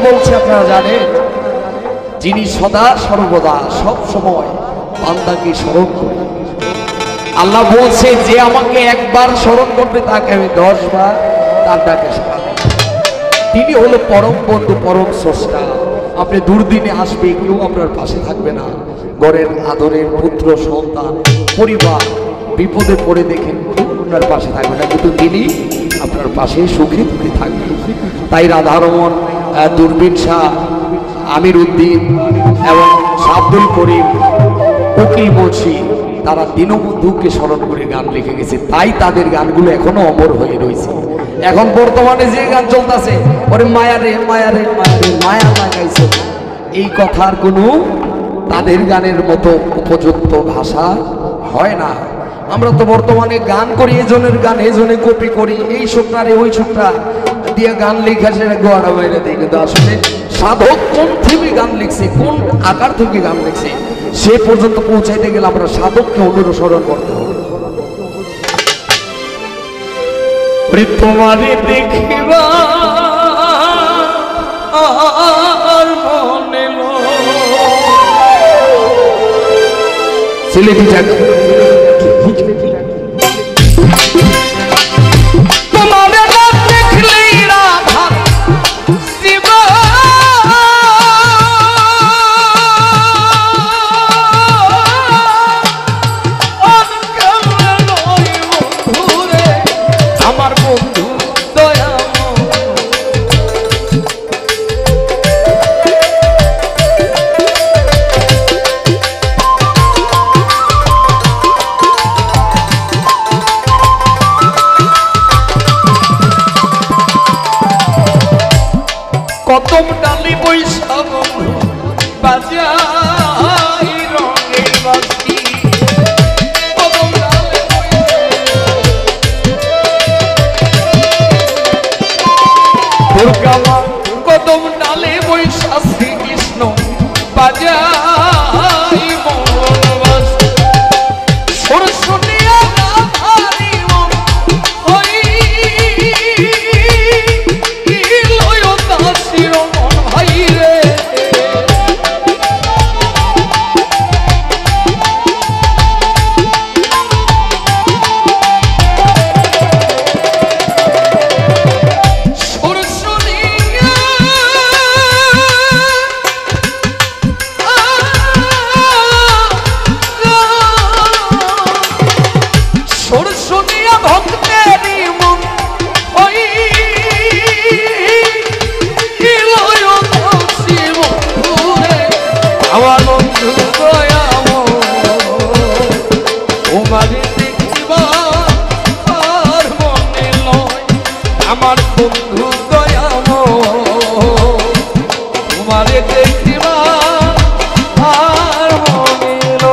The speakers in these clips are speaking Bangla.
বলছে আপনারা জানেন, যিনি সদা সর্বদা সব সময় বান্দাকে স্মরণ করে। আল্লাহ বলছে যে আমাকে একবার স্মরণ করবে তাকে আমি 10 বার তার ডাকে সাড়া দেব। তিনি হলো পরম বন্ধু, পরম স্রষ্টা। আপনি দুর্দিনে আসবে, কেউ আপনার পাশে থাকবে না। ঘরের আদরের পুত্র সন্তান পরিবার বিপদে পড়ে দেখেন কেউ আপনার পাশে থাকবে না, কিন্তু তিনি আপনার পাশে সুখে দুঃখে থাকবে। তাই রাধারমন, দূরবীন শাহ, আমির উদ্দিন এবং আব্দুল করিম, উকিল মুন্সি তারা দীনবন্ধুকে স্মরণ করে গান লিখে গেছে। তাই তাদের গানগুলো এখনো অমর হয়ে রয়েছে। এখন বর্তমানে যে গান চলতেছে, ওরে মায়া রে মায়া রে মায়া রে মায়া লাগাইছে, এই কথার কোনো তাদের গানের মতো উপযুক্ত ভাষা হয় না। আমরা তো বর্তমানে গান করি, এজনের গান এজনে কপি করি, এই শুকনারে ওই শুকনা দিয়ে গান লেখা সেটা গোয়ারা বাইরে দিই। কিন্তু আসলে সাধক কোন থেকে গান লিখছে, কোন আকার থেকে গান লিখছে, সে পর্যন্ত পৌঁছাইতে গেলে আমরা সাধককে অনুসরণ করতে হবে। তোমারে দেখিবা আর মনে সিলেটি জায়গা কদম ডালি বৈশা বন্ধু বাজাই রঙের বাঁশি, কদম ডালে দুর্গা মা, কদম ডালে বৈশা শ্রীকৃষ্ণ বাজাই মোহন বাঁশি, সরস্বতীয়া রাধারি মন হই আমার বন্ধু দয়াময়, তোমারে দেখিবা আর মনে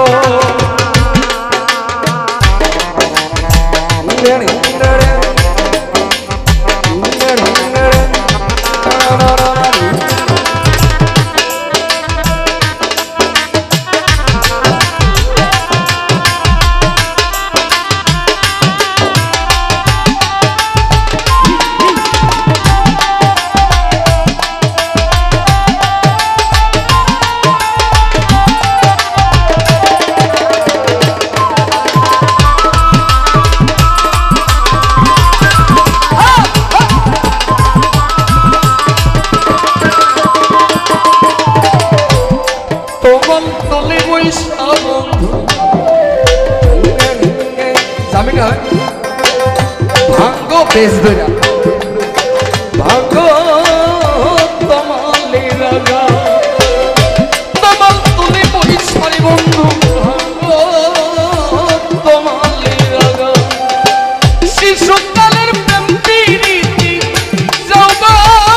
ভাঙ্গো বেশ ধরা ভাঙ্গো তোমালে রাগা, তোমাল তুলে পরিচয় বন্ধু ভাঙ্গো তোমালে রাগা, শিশুকালের প্রেম প্রীতি যাওবা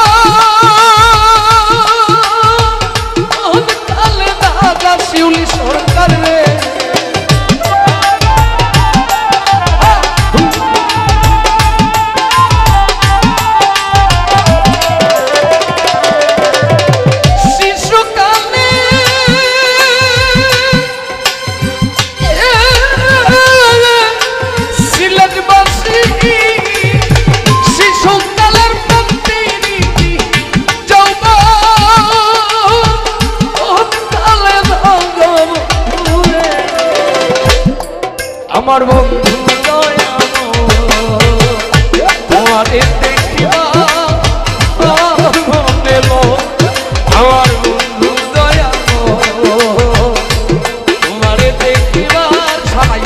কালে দাদা শিউলি সরকার রে, আমার বন্ধু তোমারে দেখিবা মনে লয় আমার বন্ধু দয়া তোমারে দেখিবার সবাই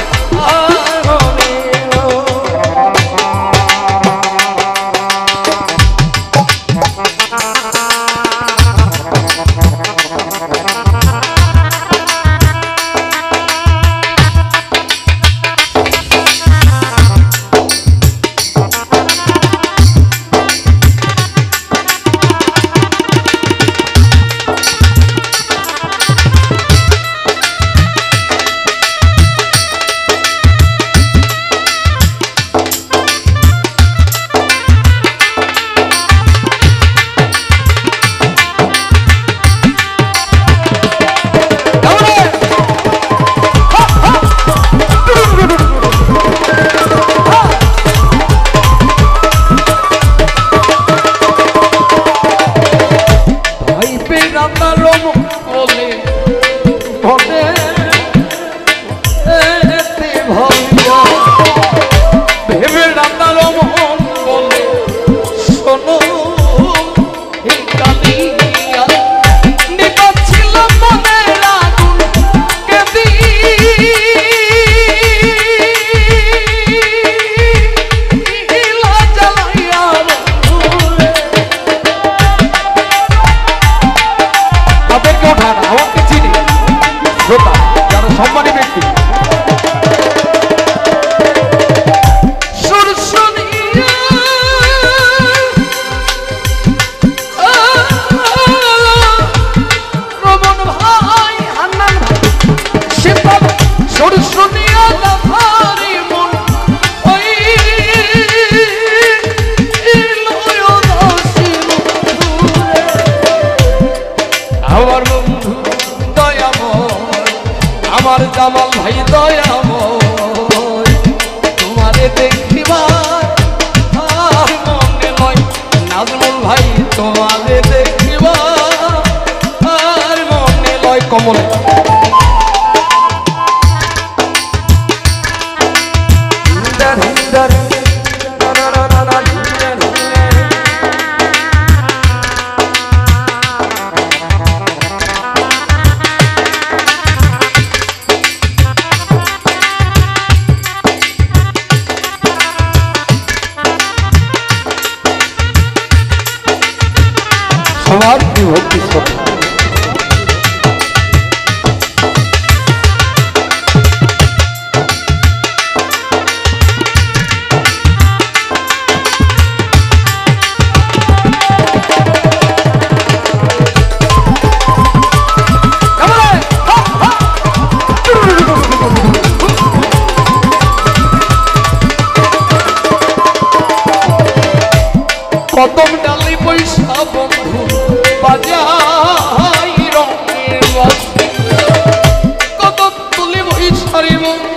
আমার জামাল ভাই দয়াময় তোমারে দেখিবার আর মনে লয় নাজমুল ভাই তোমারে দেখিবার আর মনে লয় কমলে সবার ভক্তি শ্রদ্ধা কদম ডালি পয়সা বন্ধু বাজাই রঙের বস্তি কদম তুলি বৈশারি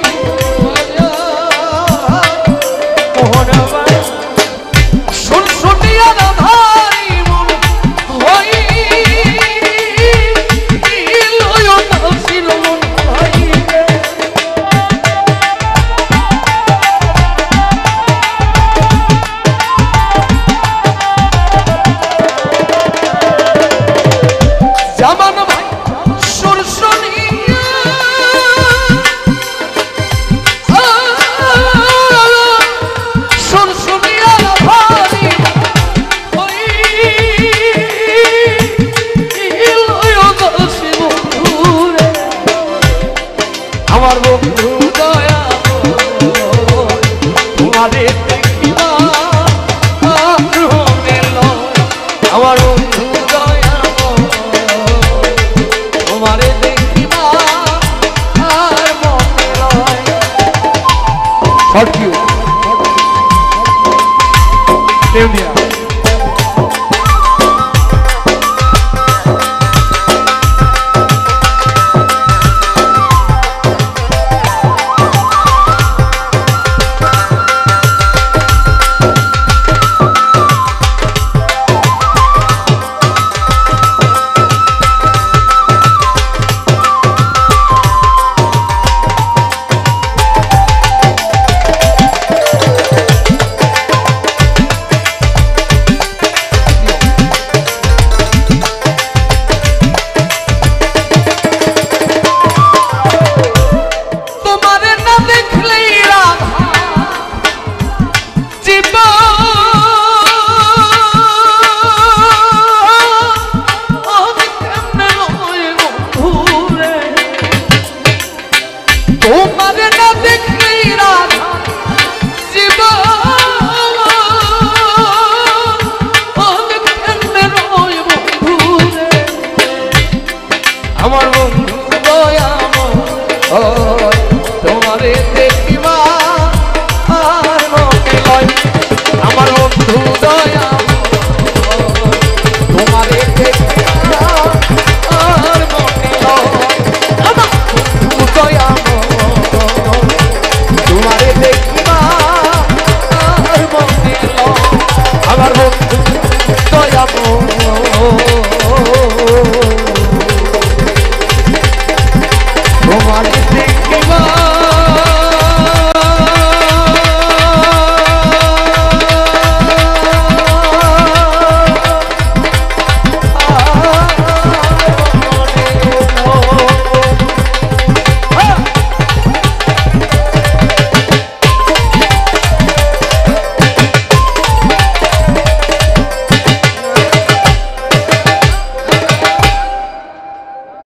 শুনশুনিয়া রাধারি মন হই মন ভাই জামান ভাই সুরসুনিয়া সুরসুনিয়া ভারি ওই বন্ধুরে আমার বন্ধু দয়া তোমারে দেখিবা আমার বন্ধু দয়া তোমারে দেখিবা আর মনে লয় সঠিক দেউনিয়া তোমার না দেখলে রাধা জীবন অনেক কেমনে রয় বন্ধু রে আমার বন্ধু দয়াময় তোমারে দেখিবা আর মনে লয় আমার বন্ধু দয়া